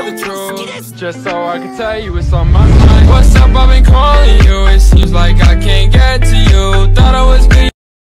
the truth, just so I can tell you what's on my mind. What's up, I've been